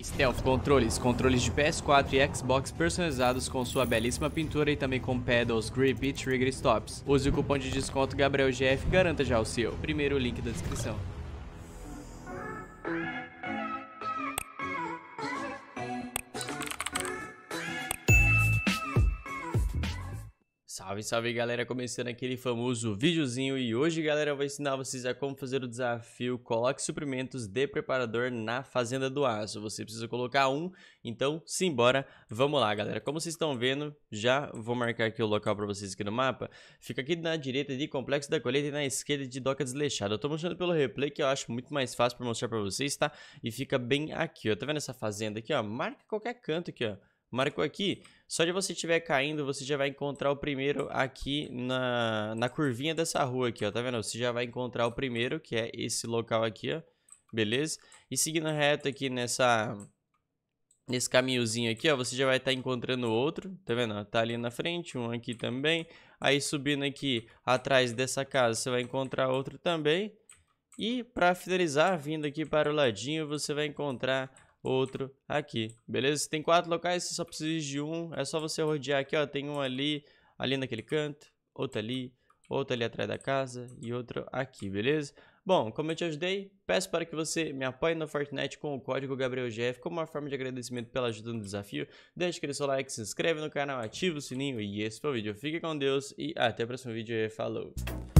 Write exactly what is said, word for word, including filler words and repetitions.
Stealth Controles, controles de P S quatro e Xbox personalizados com sua belíssima pintura e também com pedals, grip e trigger stops. Use o cupom de desconto Gabriel G F e garanta já o seu. Primeiro link da descrição. Salve, salve galera, começando aquele famoso videozinho e hoje galera eu vou ensinar vocês a como fazer o desafio Coloque suprimentos de preparador na Fazenda do Aço. Você precisa colocar um, então simbora, vamos lá galera. Como vocês estão vendo, já vou marcar aqui o local para vocês aqui no mapa. Fica aqui na direita de Complexo da Colheita e na esquerda de Doca Desleixada. Eu tô mostrando pelo replay que eu acho muito mais fácil para mostrar para vocês, tá? E fica bem aqui, ó, tá vendo essa fazenda aqui, ó? Marca qualquer canto aqui, ó. Marcou aqui, só de você estiver caindo, você já vai encontrar o primeiro aqui na, na curvinha dessa rua aqui, ó, tá vendo? Você já vai encontrar o primeiro, que é esse local aqui, ó, beleza? E seguindo reto aqui nessa, nesse caminhozinho aqui, ó, você já vai estar encontrando outro, tá vendo? Tá ali na frente, um aqui também. Aí subindo aqui atrás dessa casa, você vai encontrar outro também. E para finalizar, vindo aqui para o ladinho, você vai encontrar outro aqui, beleza? Tem quatro locais, você só precisa de um, é só você rodear aqui, ó, tem um ali, ali naquele canto, outro ali, outro ali atrás da casa e outro aqui, beleza? Bom, como eu te ajudei, peço para que você me apoie no Fortnite com o código Gabriel G F como uma forma de agradecimento pela ajuda no desafio. Deixe aquele seu like, se inscreve no canal, ativa o sininho e esse foi o vídeo. Fique com Deus e até o próximo vídeo e falou!